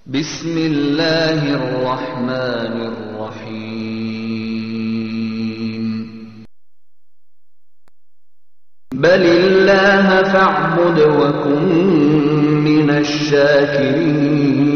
بسم الله الرحمن الرحيم بل الله فاعبد وكن من الشاكرين